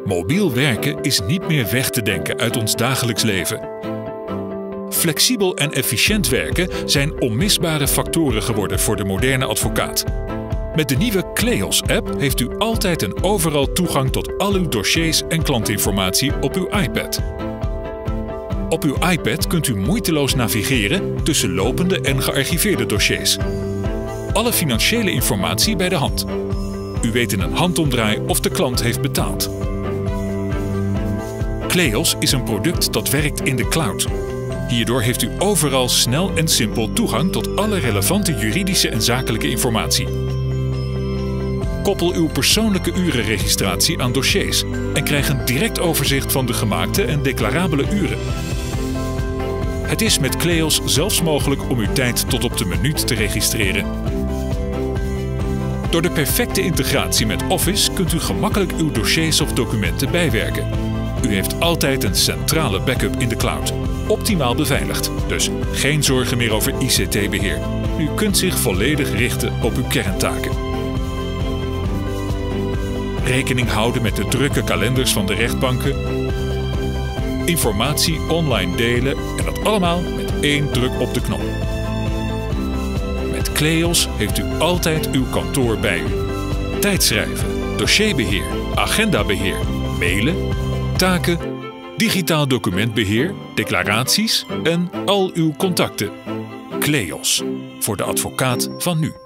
Mobiel werken is niet meer weg te denken uit ons dagelijks leven. Flexibel en efficiënt werken zijn onmisbare factoren geworden voor de moderne advocaat. Met de nieuwe Kleos-app heeft u altijd en overal toegang tot al uw dossiers en klantinformatie op uw iPad. Op uw iPad kunt u moeiteloos navigeren tussen lopende en gearchiveerde dossiers. Alle financiële informatie bij de hand. U weet in een handomdraai of de klant heeft betaald. Kleos is een product dat werkt in de cloud. Hierdoor heeft u overal snel en simpel toegang tot alle relevante juridische en zakelijke informatie. Koppel uw persoonlijke urenregistratie aan dossiers en krijg een direct overzicht van de gemaakte en declarabele uren. Het is met Kleos zelfs mogelijk om uw tijd tot op de minuut te registreren. Door de perfecte integratie met Office kunt u gemakkelijk uw dossiers of documenten bijwerken. U heeft altijd een centrale backup in de cloud, optimaal beveiligd, dus geen zorgen meer over ICT-beheer. U kunt zich volledig richten op uw kerntaken. Rekening houden met de drukke kalenders van de rechtbanken. Informatie online delen en dat allemaal met één druk op de knop. Met Kleos heeft u altijd uw kantoor bij u. Tijdschrijven, dossierbeheer, agendabeheer, mailen, taken, digitaal documentbeheer, declaraties en al uw contacten. Kleos, voor de advocaat van nu.